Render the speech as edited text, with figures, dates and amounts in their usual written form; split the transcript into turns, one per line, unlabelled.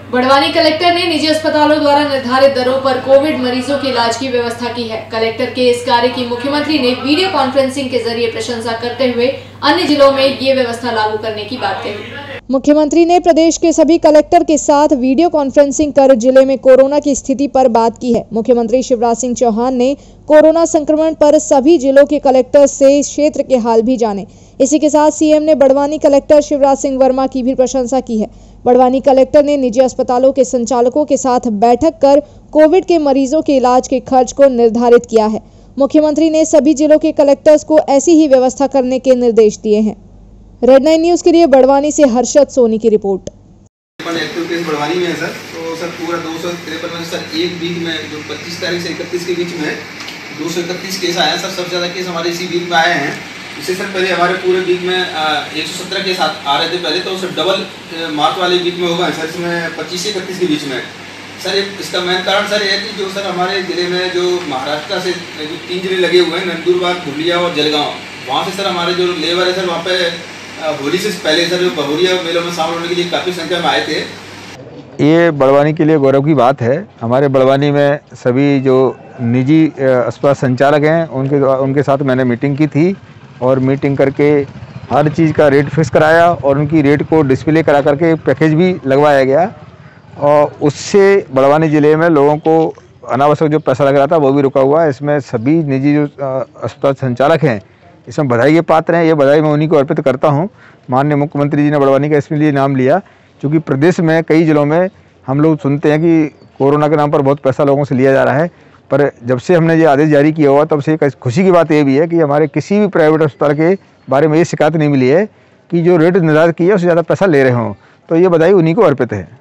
Barwani collector ने निजी अस्पतालों द्वारा निर्धारित दरों पर कोविड मरीजों के इलाज की व्यवस्था की है। कलेक्टर के इस कार्य की मुख्यमंत्री ने वीडियो कॉन्फ्रेंसिंग के जरिए प्रशंसा करते हुए अन्य जिलों में ये व्यवस्था लागू करने की बात कही।
मुख्यमंत्री ने प्रदेश के सभी कलेक्टर के साथ वीडियो कॉन्फ्रेंसिंग कर जिले में कोरोना की स्थिति पर बात की है। मुख्यमंत्री शिवराज सिंह चौहान ने कोरोना संक्रमण पर सभी जिलों के कलेक्टर से क्षेत्र के हाल भी जाने। इसी के साथ सीएम ने बड़वानी कलेक्टर शिवराज सिंह वर्मा की भी प्रशंसा की है। बड़वानी कलेक्टर ने निजी अस्पतालों के संचालकों के साथ बैठक कर कोविड के मरीजों के इलाज के खर्च को निर्धारित किया है। मुख्यमंत्री ने सभी जिलों के कलेक्टर्स को ऐसी ही व्यवस्था करने के निर्देश दिए हैं। रेड 9 न्यूज के लिए बड़वानी से हर्षद सोनी की रिपोर्ट।
एक्टिव केस बड़वानी में है सर, तो सर पूरा 253 में सर एक वीक में जो 25 तारीख से 31 के बीच में 231 केस आए हैं सर। सबसे ज़्यादा केस हमारे इसी वीक में आए हैं। इससे सर पहले हमारे पूरे वीक में 117 केस आ रहे थे पहले, तो सर डबल मार्च वाले वीक में होगा सर, इसमें 25 से 31 के बीच में सर। इसका मेन कारण सर ये है कि जो सर हमारे ज़िले में जो महाराष्ट्र से जो 3 जिले लगे हुए हैं, नंदुरबार, धुलिया और जलगांव, वहाँ से सर हमारे जो लेबर है सर वहाँ पे होली से पहले सर जो बहुरिया मेलों में शामिल होने के लिए काफ़ी संख्या में आए थे।
ये बड़वानी के लिए गौरव की बात है। हमारे बड़वानी में सभी जो निजी अस्पताल संचालक हैं उनके साथ मैंने मीटिंग की थी और मीटिंग करके हर चीज़ का रेट फिक्स कराया और उनकी रेट को डिस्प्ले करा करके पैकेज भी लगवाया गया और उससे बड़वानी ज़िले में लोगों को अनावश्यक जो पैसा लग रहा था वो भी रुका हुआ है। इसमें सभी निजी जो अस्पताल संचालक हैं इसमें बधाई के पात्र हैं। ये बधाई मैं उन्हीं को अर्पित करता हूँ। माननीय मुख्यमंत्री जी ने बड़वानी का इसलिए नाम लिया क्योंकि प्रदेश में कई जिलों में हम लोग सुनते हैं कि कोरोना के नाम पर बहुत पैसा लोगों से लिया जा रहा है, पर जब से हमने ये आदेश जारी किया हुआ तब से खुशी की बात ये भी है कि हमारे किसी भी प्राइवेट अस्पताल के बारे में ये शिकायत नहीं मिली है कि जो रेट निर्धारित किया है उससे ज़्यादा पैसा ले रहे हों। तो ये बधाई उन्हीं को अर्पित है।